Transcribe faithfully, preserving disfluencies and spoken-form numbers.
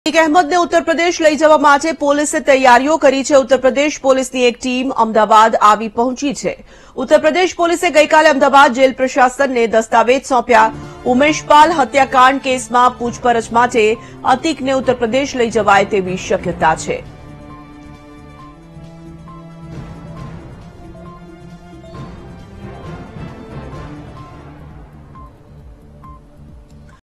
અતિક અહેમદને ઉત્તર પ્રદેશ લઈ જવા માટે પોલીસે તૈયારીઓ કરી છે। ઉત્તર પ્રદેશ પોલીસની એક ટીમ અમદાવાદ આવી પહોંચી છે। ઉત્તર પ્રદેશ પોલીસે ગઈકાલે અમદાવાદ જેલ પ્રશાસનને દસ્તાવેજ સોંપ્યા। ઉમેશપાલ હત્યાકાંડ કેસમાં પૂછપરછ માટે અતિકને ઉત્તર પ્રદેશ લઈ જવાય તેવી શક્યતા છે।